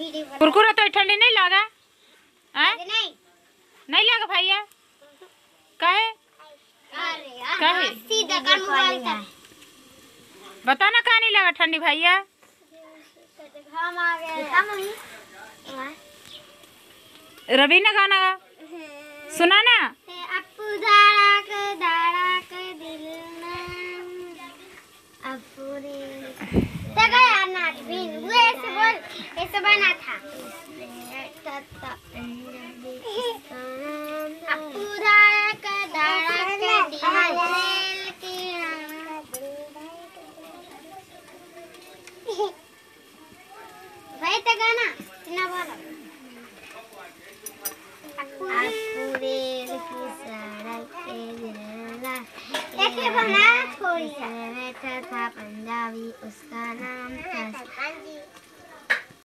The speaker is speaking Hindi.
कुरकुरा तो ठंडी नहीं लगा? नहीं लगा भैया? काहे? काहे? बता ना कहाँ नहीं लगा ठंडी भैया? रवि ने गाना सुना ना? ऐसे बना था भाई तो गाना ना बोलो ऐसे बना छोड़िए बैठा था पंजाबी उसका नाम था